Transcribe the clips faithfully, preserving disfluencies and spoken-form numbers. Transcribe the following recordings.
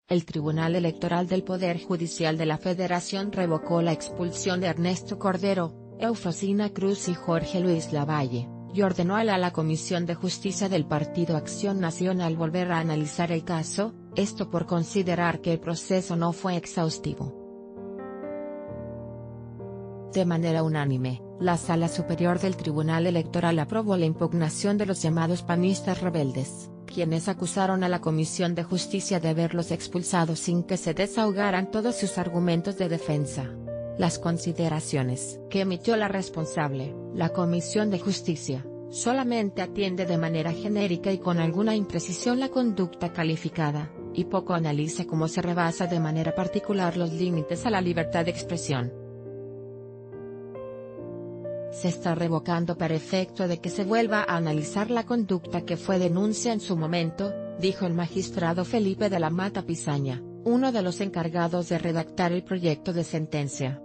El Tribunal Electoral del Poder Judicial de la Federación revocó la expulsión de Ernesto Cordero, Eufrosina Cruz y Jorge Luis Lavalle, y ordenó a la, a la Comisión de Justicia del Partido Acción Nacional volver a analizar el caso, esto por considerar que el proceso no fue exhaustivo. De manera unánime, la Sala Superior del Tribunal Electoral aprobó la impugnación de los llamados panistas rebeldes, quienes acusaron a la Comisión de Justicia de haberlos expulsado sin que se desahogaran todos sus argumentos de defensa. Las consideraciones que emitió la responsable, la Comisión de Justicia, solamente atiende de manera genérica y con alguna imprecisión la conducta calificada, y poco analiza cómo se rebasa de manera particular los límites a la libertad de expresión. Se está revocando para efecto de que se vuelva a analizar la conducta que fue denuncia en su momento, dijo el magistrado Felipe de la Mata Pizaña, uno de los encargados de redactar el proyecto de sentencia.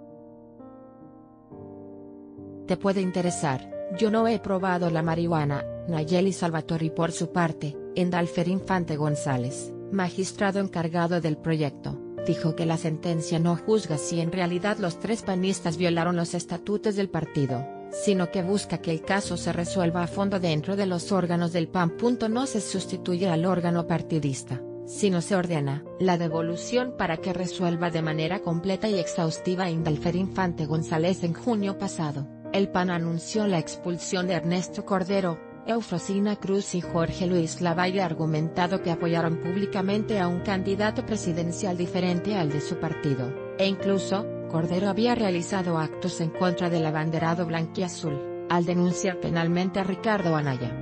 Te puede interesar, yo no he probado la marihuana. Nayeli Salvatori por su parte, Endalfer Infante González, magistrado encargado del proyecto, dijo que la sentencia no juzga si en realidad los tres panistas violaron los estatutos del partido, sino que busca que el caso se resuelva a fondo dentro de los órganos del P A N. No se sustituye al órgano partidista, sino se ordena la devolución para que resuelva de manera completa y exhaustiva. Endalfer Infante González. En junio pasado, el P A N anunció la expulsión de Ernesto Cordero, Eufrosina Cruz y Jorge Luis Lavalle, argumentado que apoyaron públicamente a un candidato presidencial diferente al de su partido, e incluso, Cordero había realizado actos en contra del abanderado blanquiazul, al denunciar penalmente a Ricardo Anaya.